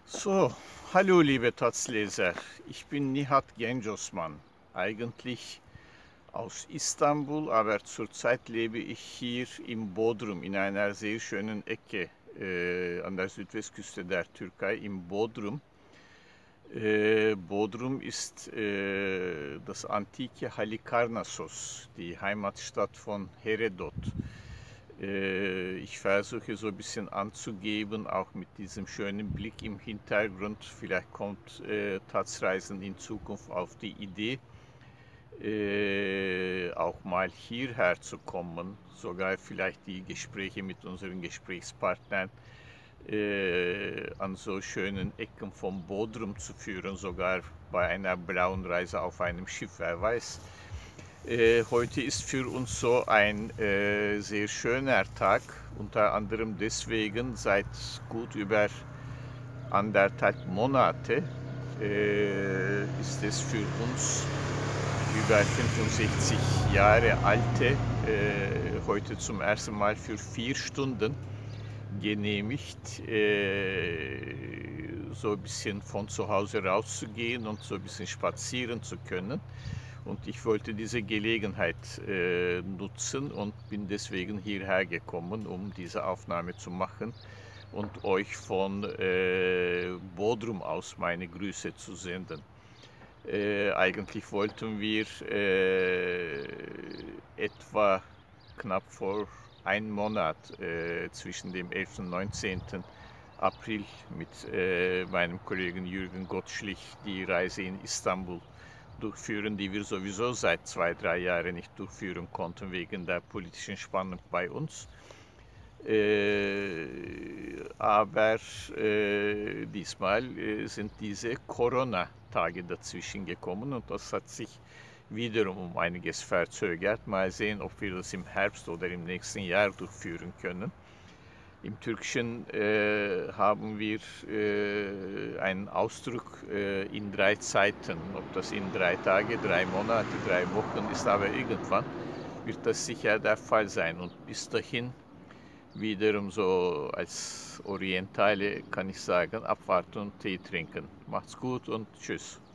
So, hallo liebe Taz-Leser, ich bin Nihat Gencosman, eigentlich aus Istanbul, aber zurzeit lebe ich hier im Bodrum, in einer sehr schönen Ecke an der Südwestküste der Türkei, im Bodrum. Bodrum ist das antike Halikarnassos, die Heimatstadt von Herodot. Ich versuche so ein bisschen anzugeben, auch mit diesem schönen Blick im Hintergrund. Vielleicht kommt Taz-Reisen in Zukunft auf die Idee, auch mal hierher zu kommen, sogar vielleicht die Gespräche mit unseren Gesprächspartnern an so schönen Ecken vom Bodrum zu führen, sogar bei einer blauen Reise auf einem Schiff, wer weiß. Heute ist für uns so ein sehr schöner Tag, unter anderem deswegen, seit gut über 1,5 Monate ist es für uns über 65 Jahre alte, heute zum ersten Mal für 4 Stunden genehmigt, so ein bisschen von zu Hause rauszugehen und so ein bisschen spazieren zu können. Und ich wollte diese Gelegenheit nutzen und bin deswegen hierher gekommen, um diese Aufnahme zu machen und euch von Bodrum aus meine Grüße zu senden. Eigentlich wollten wir etwa knapp vor einem Monat zwischen dem 11. und 19. April mit meinem Kollegen Jürgen Gottschlich die Reise in Istanbul durchführen, die wir sowieso seit 2, 3 Jahren nicht durchführen konnten wegen der politischen Spannung bei uns. Aber diesmal sind diese Corona-Tage dazwischen gekommen und das hat sich wiederum um einiges verzögert. Mal sehen, ob wir das im Herbst oder im nächsten Jahr durchführen können. Im Türkischen haben wir einen Ausdruck in 3 Zeiten. Ob das in 3 Tage, 3 Monate, 3 Wochen ist, aber irgendwann wird das sicher der Fall sein. Und bis dahin wiederum so als Orientale kann ich sagen, abwarten und Tee trinken. Macht's gut und tschüss.